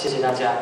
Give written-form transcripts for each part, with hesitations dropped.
谢谢大家。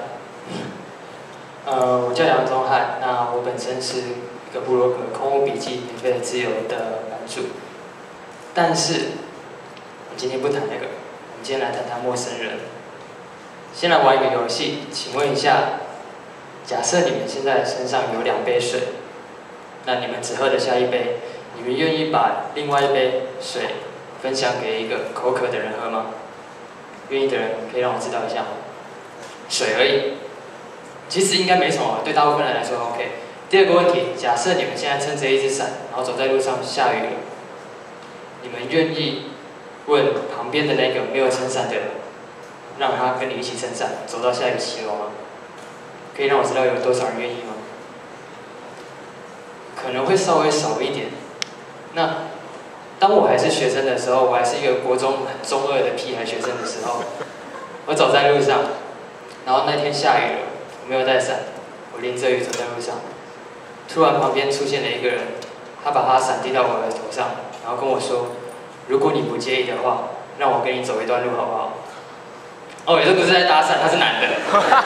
我叫梁宗翰，那我本身是一个部落格《空无笔记》免费的自由的版主，但是我今天不谈那个，我们今天来谈谈陌生人。先来玩一个游戏，请问一下，假设你们现在身上有2杯水，那你们只喝得下1杯，你们愿意把另外1杯水分享给一个口渴的人喝吗？愿意的人可以让我知道一下吗？水而已，其实应该没什么，对大部分人来说 OK。第二个问题，假设你们现在撑着一只伞，然后走在路上下雨了，你们愿意问旁边的那个没有撑伞的人，让他跟你一起撑伞，走到下一个骑楼吗？可以让我知道有多少人愿意吗？可能会稍微少一点。那当我还是学生的时候，我还是一个国中很中二的屁孩学生的时候，我走在路上，然后那天下雨了，我没有带伞，我淋着雨走在路上，突然旁边出现了一个人，他把他伞递到我的头上，然后跟我说：“如果你不介意的话，让我跟你走一段路好不好？”哦，这不是在搭讪，他是男的。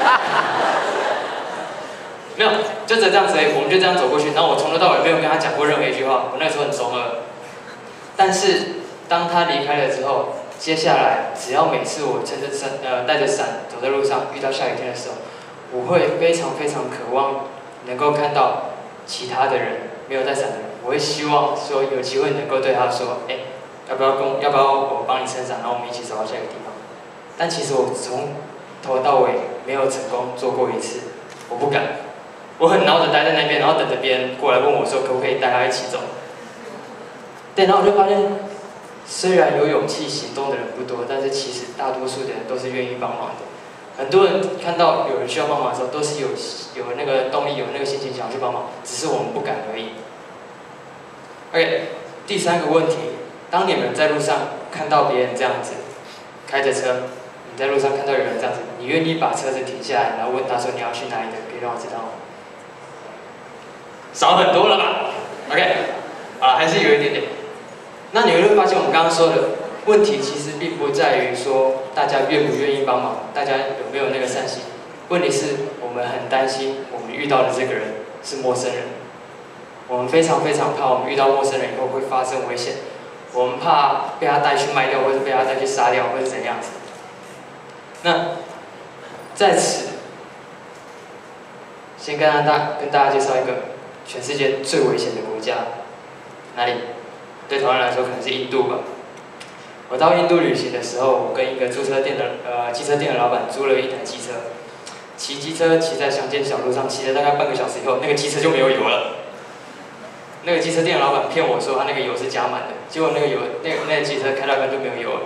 没有，就只这样子而已，我们就这样走过去，然后我从头到尾没有跟他讲过任何一句话，我那时候很中二。但是当他离开了之后，接下来只要每次我带着伞走在路上，遇到下雨天的时候，我会非常非常渴望能够看到其他的人没有带伞的人，我会希望说有机会能够对他说，要不要我帮你撑伞，然后我们一起走到下一个地方。但其实我从头到尾没有成功做过一次，我不敢，我很挠着待在那边，然后等着别人过来问我说可不可以带他一起走。对，然后我就发现，虽然有勇气行动的人不多，但是其实大多数的人都是愿意帮忙的。很多人看到有人需要帮忙的时候，都是有那个动力、有那个心情想要去帮忙，只是我们不敢而已。OK， 第3个问题，当你们在路上看到别人这样子开着车，你在路上看到有人这样子，你愿意把车子停下来，然后问他说你要去哪里的？可以让我知道吗？少很多了吧 ？OK， 好了，还是有一点点。那你会发现，我们刚刚说的问题其实并不在于说大家愿不愿意帮忙，大家有没有那个善心。问题是我们很担心我们遇到的这个人是陌生人，我们非常非常怕我们遇到陌生人以后会发生危险，我们怕被他带去卖掉，或者被他带去杀掉，或者怎样子。那在此，先跟大家介绍一个全世界最危险的国家，哪里？对台湾来说可能是印度吧。我到印度旅行的时候，我跟一个机车店的老板租了一台机车，骑机车骑在乡间小路上，骑了大概半个小时以后，那个机车就没有油了。那个机车店的老板骗我说他那个油是加满的，结果那个机车开到一半就没有油了。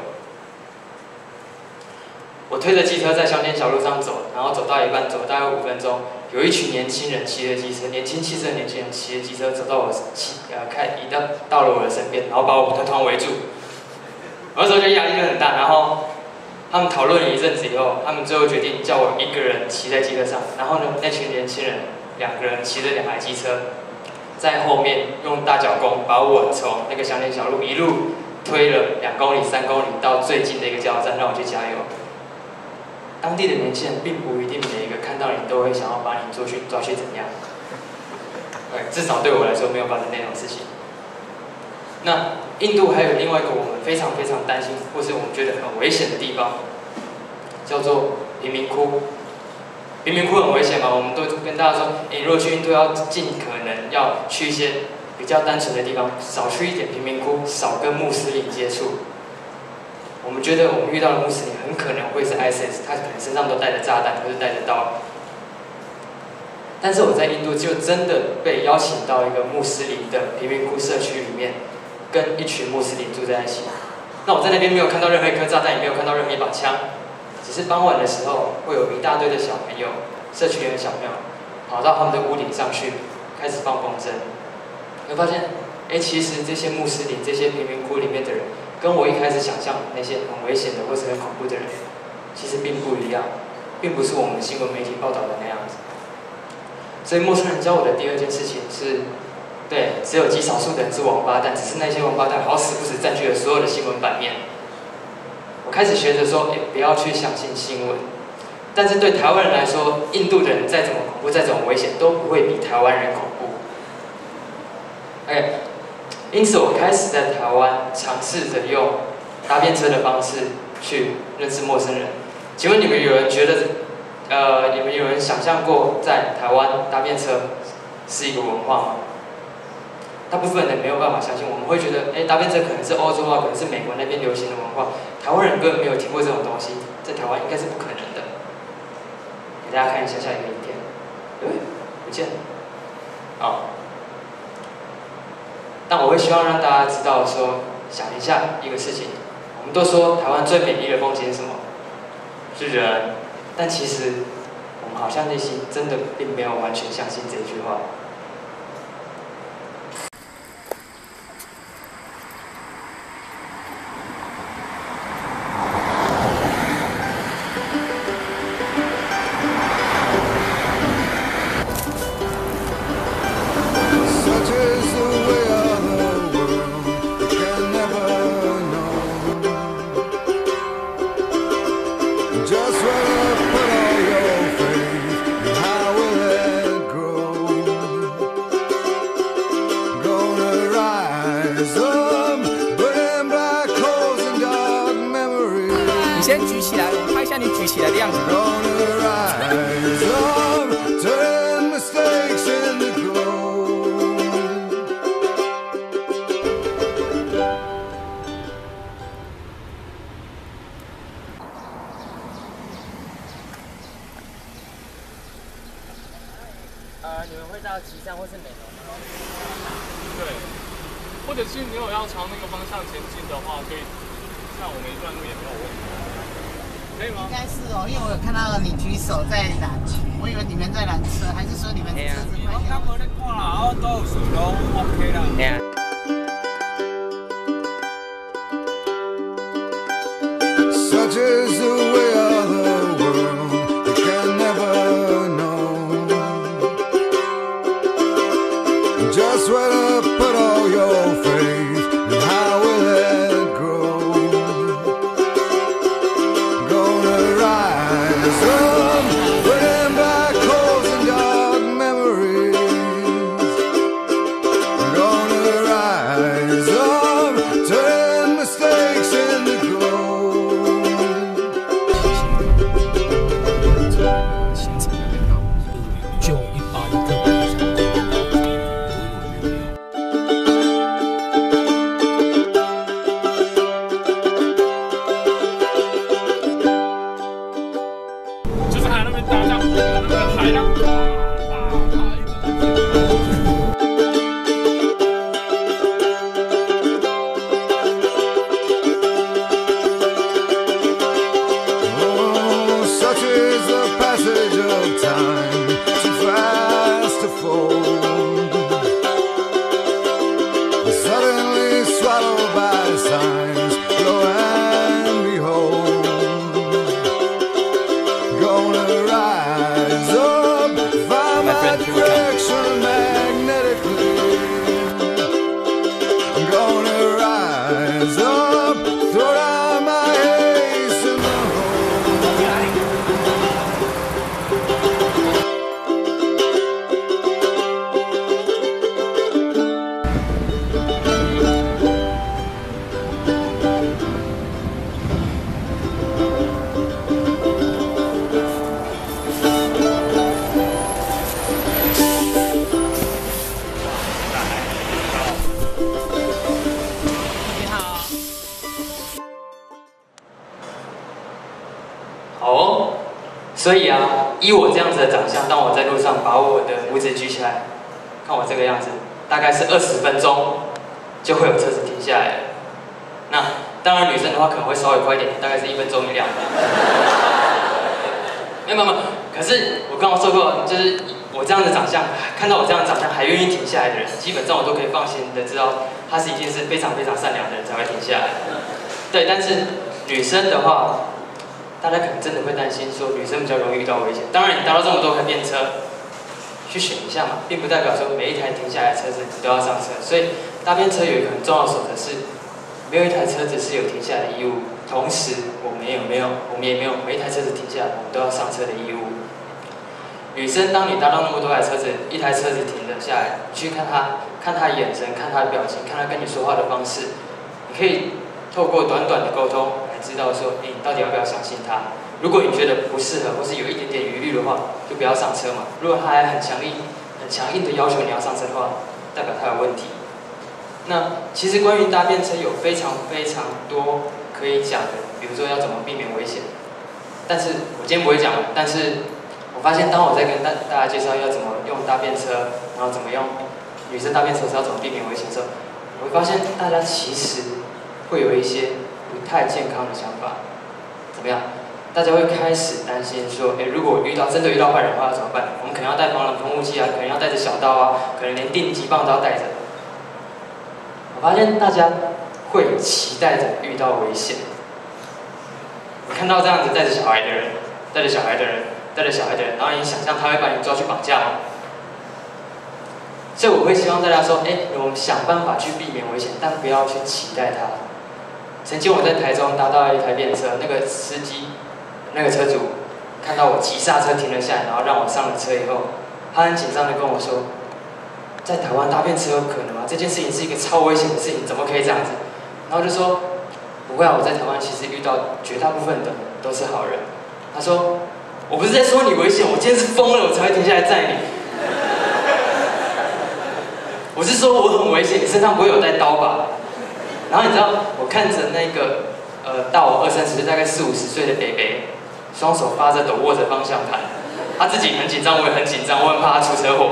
我推着机车在乡间小路上走，然后走到一半，走大概5分钟，有一群年轻人骑着机车，年轻气质的年轻人骑着机车走到到了我的身边，然后把我团团围住。我那时候就压力就很大，然后他们讨论了一阵子以后，他们最后决定叫我一个人骑在机车上，然后呢，那群年轻人2个人骑着2台机车，在后面用大脚弓把我从那个乡间小路一路推了2公里、3公里到最近的一个加油站，让我去加油。当地的年轻人并不一定每一个看到你都会想要把你抓去怎样，至少对我来说没有发生那种事情。那印度还有另外一个我们非常非常担心，或是我们觉得很危险的地方，叫做贫民窟。贫民窟很危险吗？我们都跟大家说，如果去印度要尽可能要去一些比较单纯的地方，少去一点贫民窟，少跟穆斯林接触。我们觉得我们遇到的穆斯林很可能会是 ISIS， 他可能身上都带着炸弹或是带着刀。但是我在印度就真的被邀请到一个穆斯林的贫民窟社区里面，跟一群穆斯林住在一起。那我在那边没有看到任何一颗炸弹，也没有看到任何一把枪，只是傍晚的时候会有一大堆的小朋友，社区里的小朋友跑到他们的屋顶上去，开始放风筝。你会发现，其实这些穆斯林、这些贫民窟里面的人，跟我一开始想象的那些很危险的或是很恐怖的人，其实并不一样，并不是我们新闻媒体报道的那样子。所以陌生人教我的第2件事情是，对，只有极少数的人是王八蛋，只是那些王八蛋好死不死占据了所有的新闻版面。我开始学着说，不要去相信新闻， 但是对台湾人来说，印度的人再怎么恐怖、再怎么危险，都不会比台湾人恐怖。OK， 因此我开始在台湾尝试着用搭便车的方式去认识陌生人。请问你们有人觉得，你们有人想象过在台湾搭便车是一个文化吗？大部分人没有办法相信，我们会觉得，搭便车可能是欧洲啊，可能是美国那边流行的文化，台湾人根本没有听过这种东西，在台湾应该是不可能的。给大家看一下下一个影片，不见了，但我会希望让大家知道说，想一下一个事情，我们都说台湾最美丽的风景是什么？是人，但其实我们好像内心真的并没有完全相信这句话。 你先举起来，我拍一下你举起来的样子。 你们会到旗山或是美浓吗？ 对，或者是你有要朝那个方向前进的话，可以像我们一段路也没有问题。可以吗？ 应该是哦，因为我有看到你举手在拦，我以为你们在拦车，还是说你们车子快点？ 我在看啦，都有水都 OK 啦。 Such is the way of the world, you can never know. Just where to put all your faith and how will it grow? Gonna rise up, burning black holes and dark memories. Gonna rise up, turn mistakes into gold. 就180个板上。 就是海那边打上那个海浪， Oh, such is the passage of time, too fast to fold. Suddenly swallowed by signs, lo and behold. Gonna rise up, find my direction magnetically. Gonna rise up, throw down my ace in the hole. 所以啊，依我这样子的长相，当我在路上把我的拇指举起来，看我这个样子，大概是20分钟就会有车子停下来了。那当然女生的话可能会稍微快一点，大概是1分钟1两吧。没有，可是我刚刚说过，就是我这样的长相，看到我这样的长相还愿意停下来的人，基本上我都可以放心的知道，他是一定是非常非常善良的人才会停下来。对，但是女生的话，大家可能真的会担心说女生比较容易遇到危险。当然，你搭到这么多台便车，去选一下嘛，并不代表说每一台停下来的车子你都要上车。所以搭便车有一个很重要的守则是，没有一台车子是有停下来的义务。同时，我们也没有我们也没有每一台车子停下来，我们都要上车的义务。女生，当你搭到那么多台车子，一台车子停了下来，你去看她的眼神，看她的表情，看她跟你说话的方式，你可以透过短短的沟通来知道说，你到底要不要相信她。如果你觉得不适合，或是有一点点余虑的话，就不要上车嘛。如果她还很强硬的要求你要上车的话，代表她有问题。那其实关于搭便车有非常非常多可以讲的，比如说要怎么避免危险。但是我今天不会讲了，但是我发现当我在跟大家介绍要怎么用搭便车，然后怎么用女生搭便车是要怎么避免危险的时候，我会发现大家其实会有一些不太健康的想法。怎么样？大家会开始担心说，如果真的遇到坏人的话要怎么办？我们可能要带防狼喷雾器啊，可能要带着小刀啊，可能连电击棒都要带着。我发现大家会期待着遇到危险。我看到这样子带着小孩的人，然后你想象他会把你抓去绑架吗？所以我会希望大家说，我们想办法去避免危险，但不要去期待它。曾经我在台中搭到一台便车，那个司机，那个车主看到我急刹车停了下来，然后让我上了车以后，他很紧张的跟我说，在台湾搭便车有可能吗？这件事情是一个超危险的事情，怎么可以这样子？然后就说，不会啊，我在台湾其实遇到绝大部分的都是好人。他说，我不是在说你危险，我今天是疯了，我才会停下来载你。我是说我很危险，你身上不会有带刀吧？然后你知道，我看着那个大我20-30岁，大概40-50岁的伯伯，双手发着抖，握着方向盘，他自己很紧张，我也很紧张，我很怕他出车祸。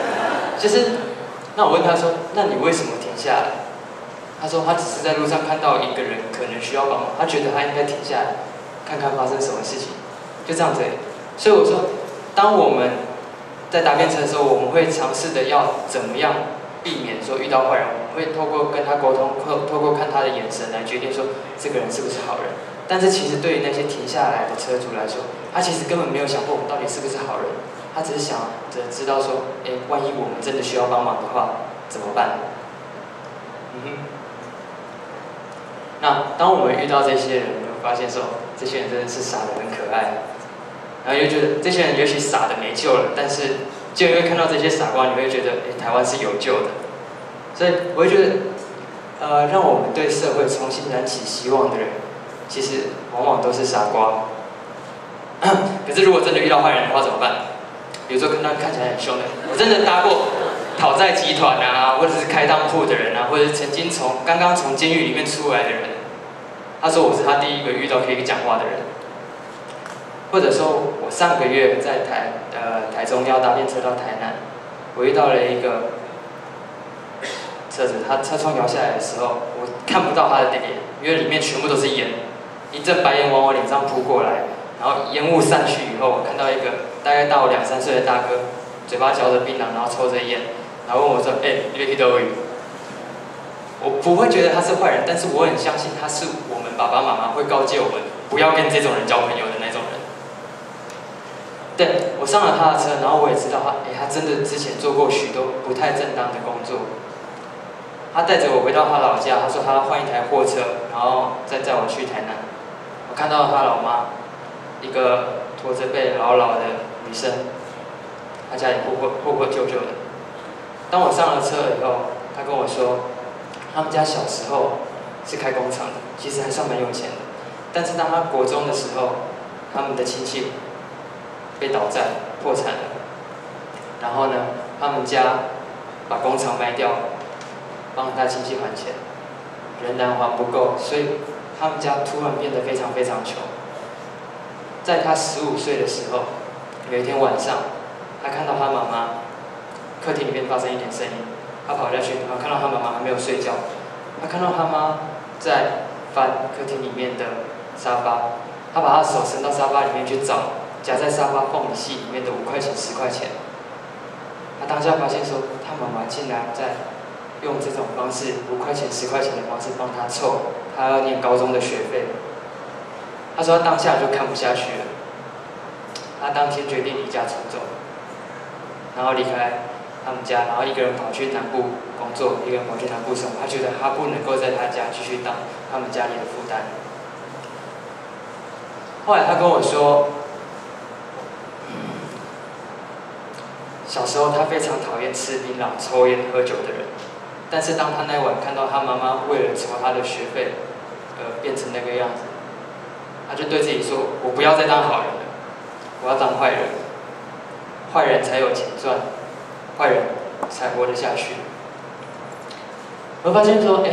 那我问他说，那你为什么停下来？他说他只是在路上看到一个人可能需要帮忙，他觉得他应该停下来，看看发生什么事情，就这样子。所以我说，当我们在搭便车的时候，我们会尝试的要怎么样避免说遇到坏人，我们会透过跟他沟通，透过看他的眼神来决定说这个人是不是好人。但是其实对于那些停下来的车主来说，他其实根本没有想过我们到底是不是好人，他只是想着知道说，万一我们真的需要帮忙的话怎么办？那当我们遇到这些人，我们发现说，这些人真的是傻得很可爱，然后又觉得这些人也许傻得没救了，但是就因为看到这些傻瓜，你会觉得，台湾是有救的。所以我会觉得，让我们对社会重新燃起希望的人，其实往往都是傻瓜。可是如果真的遇到坏人的话怎么办？比如说看起来很凶的，我真的搭过讨债集团啊，或者是开当铺的人啊，或者是曾经刚刚从监狱里面出来的人，他说我是他第一个遇到可以讲话的人。或者说我上个月在台中要搭便车到台南，我遇到了一个车子，他车窗摇下来的时候，我看不到他的脸，因为里面全部都是烟，一阵白烟往我脸上扑过来，然后烟雾散去以后，我看到一个大概大我2-3岁的大哥，嘴巴嚼着槟榔，然后抽着烟，然后问我说：“你去哪里？”我不会觉得他是坏人，但是我很相信他是我们爸爸妈妈会告诫我们不要跟这种人交朋友的那种人。对，我上了他的车，然后我也知道他真的之前做过许多不太正当的工作。他带着我回到他老家，他说他要换一台货车，然后再载我去台南。我看到他老妈，一个驼着背老的女生，她家里破破旧旧的。当我上了车以后，他跟我说，他们家小时候是开工厂的，其实还算蛮有钱的。但是当他国中的时候，他们的亲戚被倒债破产了，然后呢，他们家把工厂卖掉，帮他亲戚还钱，仍然还不够，所以他们家突然变得非常非常穷。在他15岁的时候，有一天晚上，他看到他妈妈客厅里面发生一点声音，他跑下去，然后看到他妈妈还没有睡觉，他看到他妈在翻客厅里面的沙发，他把他的手伸到沙发里面去找夹在沙发缝隙里面的5块钱、10块钱。他当下发现说，他妈妈竟然在用这种方式，5块钱、10块钱的方式帮他凑他要念高中的学费。他说他当下就看不下去了，他当天决定离家出走，然后离开他们家，然后一个人跑去南部工作，一个人跑去南部生活。他觉得他不能够在他家继续当他们家里的负担。 后来他跟我说，小时候他非常讨厌吃槟榔、抽烟、喝酒的人，但是当他那晚看到他妈妈为了筹他的学费，变成那个样子，他就对自己说：“我不要再当好人了，我要当坏人，坏人才有钱赚，坏人才活得下去。”我发现说，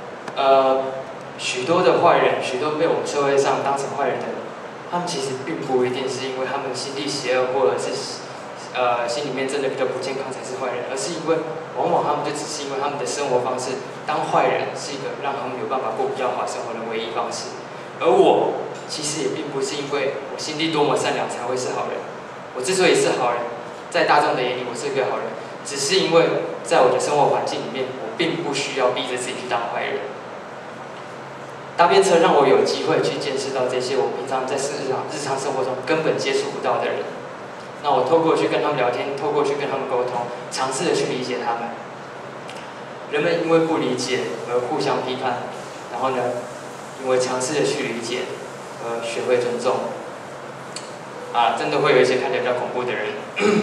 许多的坏人，许多被我们社会上当成坏人的人，他们其实并不一定是因为他们心地邪恶，或者是心里面真的比较不健康才是坏人，而是因为往往他们就只是因为他们的生活方式，当坏人是一个让他们有办法过比较好生活的唯一方式。而我其实也并不是因为我心地多么善良才会是好人，我之所以是好人，在大众的眼里我是一个好人，只是因为在我的生活环境里面，我并不需要逼着自己去当坏人。搭便车让我有机会去见识到这些我平常在日常生活中根本接触不到的人。那我透过去跟他们聊天，透过去跟他们沟通，尝试的去理解他们。人们因为不理解而互相批判，然后呢，因为尝试的去理解而学会尊重。真的会有一些看起来比较恐怖的人。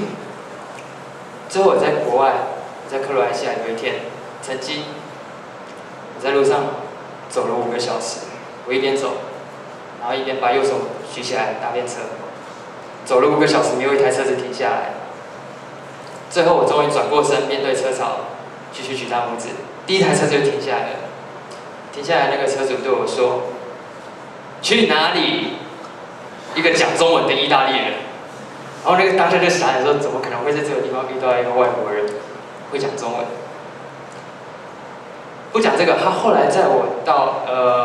之后我在国外，我在克罗埃西亚有一天，曾经我在路上走了5个小时，我一边走，然后一边把右手举起来搭便车，走了5个小时，没有一台车子停下来。最后我终于转过身，面对车潮，继续举大拇指，第一台车就停下来了。停下来那个车主对我说：“去哪里？”一个讲中文的意大利人。然后那个当下就傻眼说：“怎么可能会在这个地方遇到一个外国人会讲中文？”不讲这个，他后来载我到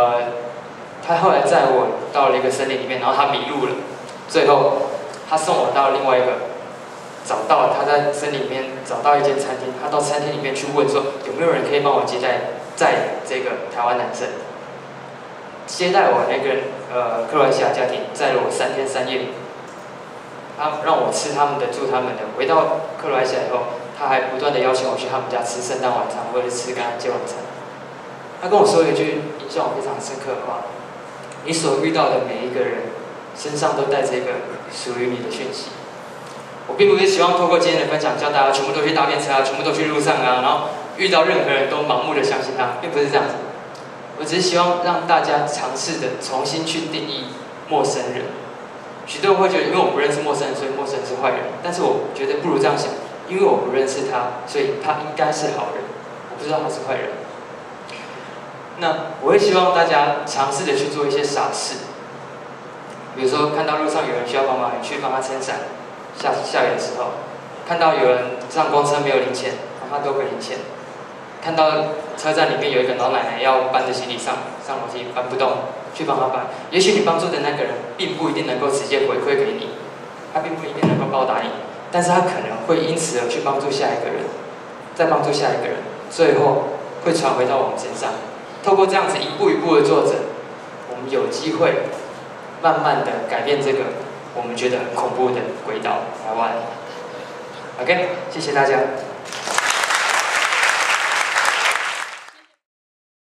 了一个森林里面，然后他迷路了。最后，他送我到另外一个，他在森林里面找到一间餐厅，他到餐厅里面去问说有没有人可以帮我接待这个台湾男生。接待我那个克罗埃西亚家庭载了我3天3夜，他让我吃他们的住他们的。回到克罗埃西亚以后，他还不断的邀请我去他们家吃圣诞晚餐，或者吃跟他接晚餐。他跟我说了一句印象我非常深刻的话：你所遇到的每一个人身上都带着一个属于你的讯息。我并不是希望透过今天的分享叫大家全部都去搭便车啊，全部都去路上啊，然后遇到任何人都盲目的相信他，并不是这样子。我只是希望让大家尝试的重新去定义陌生人。许多人会觉得，因为我不认识陌生人，所以陌生人是坏人。但是我觉得不如这样想，因为我不认识他，所以他应该是好人。我不知道他是坏人。那我会希望大家尝试的去做一些傻事，比如说看到路上有人需要帮忙，你去帮他撑伞。下雨的时候，看到有人上公车没有零钱，帮他多个零钱。看到车站里面有一个老奶奶要搬着行李上楼梯搬不动，去帮她搬。也许你帮助的那个人并不一定能够直接回馈给你，他并不一定能够报答你，但是他可能会因此而去帮助下一个人，再帮助下一个人，最后会传回到我们身上。透过这样子一步一步的做着，我们有机会慢慢的改变这个我们觉得很恐怖的轨道台湾。OK， 谢谢大家。